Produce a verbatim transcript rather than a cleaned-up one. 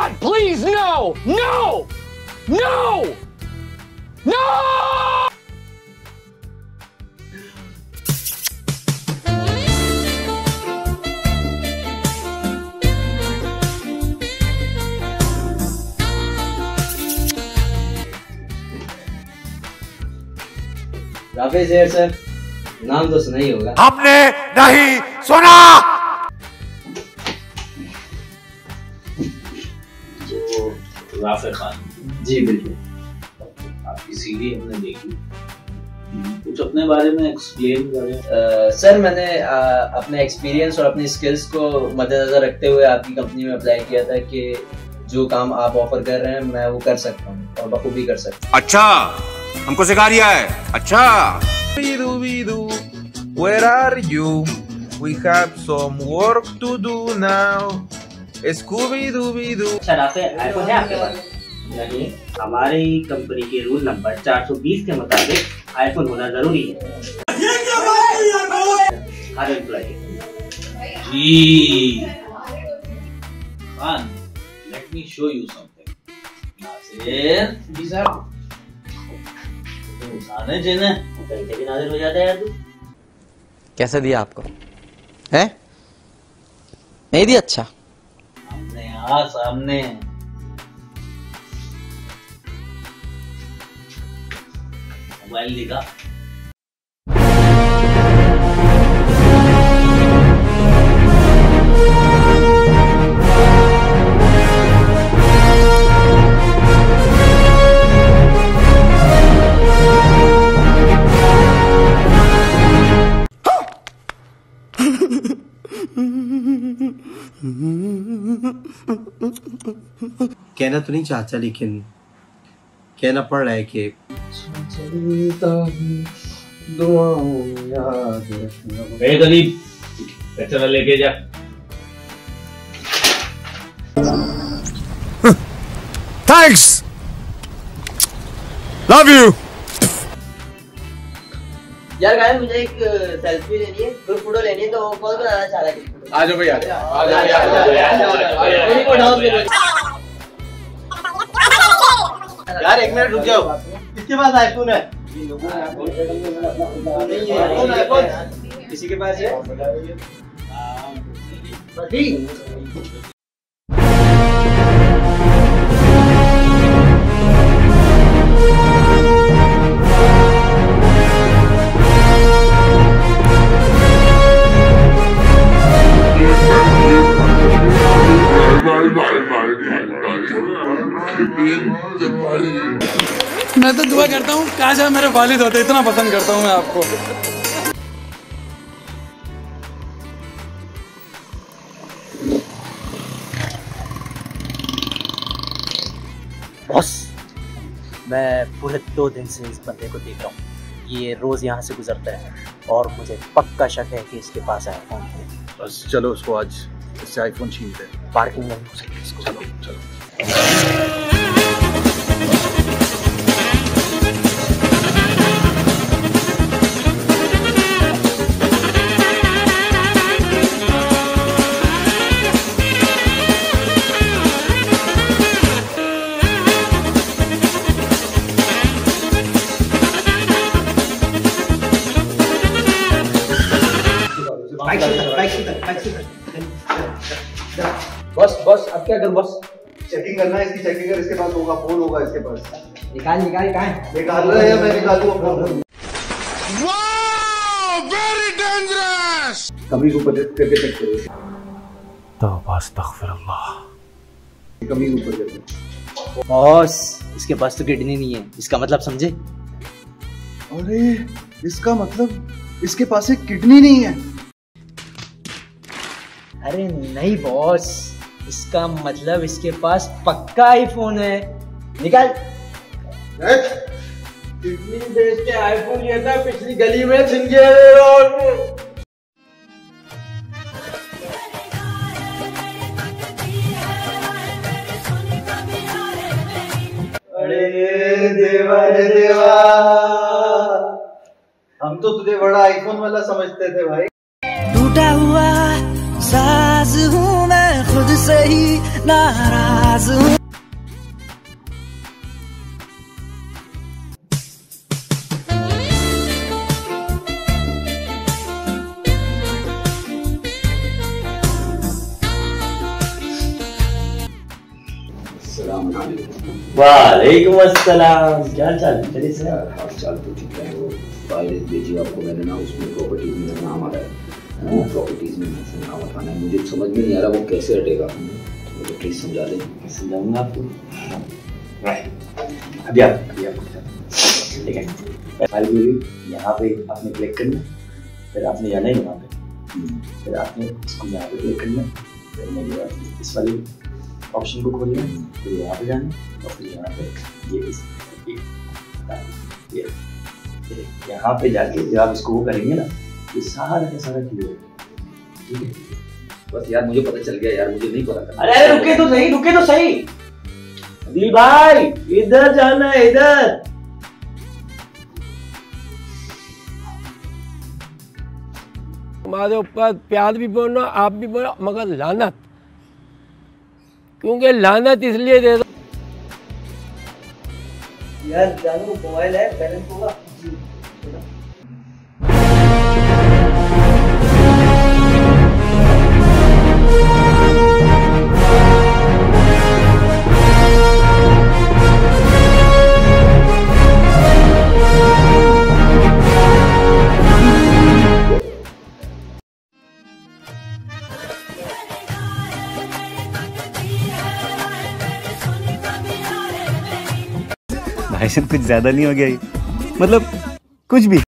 God, please, no! No! No! No! राफेज है sir, नाम तो सुना ही होगा। हमने नहीं सुना। तो राफे खान जी बिल्कुल, आपकी सीडी हमने देखी, कुछ अपने बारे में एक्सप्लेन करें। सर मैंने आ, अपने एक्सपीरियंस और अपनी स्किल्स को मद्देनजर रखते हुए आपकी कंपनी में अप्लाई किया था कि जो काम आप ऑफर कर रहे हैं मैं वो कर सकता हूँ और बखूबी कर सकता हूँ। अच्छा, हमको सिखा रिया है। अच्छा। Bidu bidu, where are you? We have some work to do now. Scooby Dooby Doo. अच्छा राफे, आईफोन है आपके पास? नहीं, हमारे कंपनी के रूल नंबर चार सौ बीस के मुताबिक आईफोन होना जरूरी है। ये क्या बात है यार? हर employee ji Khan, let me show you something. Nasir ji साहब, आने जेने कहीं से भी नाजिर हो जाता है यार तू। कैसे दिया आपको? है? नहीं दिया? अच्छा, सामने आ, सामने मोबाइल दिखा। कहना तो नहीं चाहता, लेकिन कहना पड़ रहा है कि गरीब कचरा लेके जा। Thanks, love you. यार गाइस मुझे एक सेल्फी लेनी है, ग्रुप फोटो लेनी है, तो कौन बनाना चाह रहा है? आ जाओ भैया, आ जाओ, आ जाओ, यार एक मिनट रुक जाओ, किसके पास आईफोन है? किसी के पास है? मैं तो दुआ करता हूँ काश आप मेरे वालिद होते, इतना पसंद करता हूँ मैं आपको। बॉस, मैं पूरे दो दिन से इस बंदे को देख रहा हूँ। ये रोज यहाँ से गुजरता है और मुझे पक्का शक है कि इसके पास आईफोन है। बस चलो उसको आज इससे आईफोन छीनते हैं। पार्किंग में घुस के इसको। चलो चलो। बॉस बॉस अब क्या करूं बॉस? चेकिंग करना है, इसकी चेकिंग कर, इसके पास होगा, फोन होगा इसके पास। निकाल निकाल, कहाँ है? निकाल रहा है या मैं निकालूं फोन? Wow, very dangerous. कमीज ऊपर करके चेक करो। तौबा अस्तगफिरुल्लाह। कमीज ऊपर करके। बॉस, इसके पास तो किडनी नहीं है, इसका मतलब समझे? अरे इसका मतलब इसके पास एक किडनी नहीं है। अरे नहीं बॉस, इसका मतलब इसके पास पक्का आईफोन है। निकाल। किडनी बेच के आईफोन लिया था पिछली गली में, छिन गया। अरे देवा रे देवा, हम तो तुझे बड़ा आईफोन वाला समझते थे भाई। टूटा हुआ साज हूँ मैं खुद तुझसे ही नाराज हूँ। वालेकुम अस्सलाम, क्या चाल है? चलिए सर, हाल चाल तो ठीक है। वो फाइल भेजी आपको मैंने ना, उसमें प्रॉपर्टीज में नाम आ रहा है, प्रॉपर्टीज में नाम हटाना है। मुझे समझ में नहीं आ रहा वो कैसे हटेगा, मुझे प्लीज समझा दें। समझाऊंगा आपको। अभी आप अभी आप ठीक है, फाइल भेजी, यहाँ पे आपने क्लिक करना, फिर आपने जाना है यहाँ पे, फिर आपने इसको यहाँ पे क्लिक करना, फिर मेरे इस वाली ऑप्शन को खोलना, फिर यहाँ पे जाना और फिर यहाँ पे ये इस ये ये यहाँ पे जाके जब आप इसको वो करेंगे ना, ये सारा का सारा क्लियर है। ठीक है, बस यार मुझे पता चल गया यार, मुझे नहीं पता था। अरे अरे रुके तो सही, रुके तो सही दिल भाई, इधर जाना है, इधर। हमारे ऊपर प्यार भी बोलना, आप भी बोलो, मगर लानत, क्योंकि लानत इसलिए दे दो यार। जानू मोबाइल है, बैलेंस होगा। भाई साहब कुछ ज्यादा नहीं हो गया ये? मतलब कुछ भी।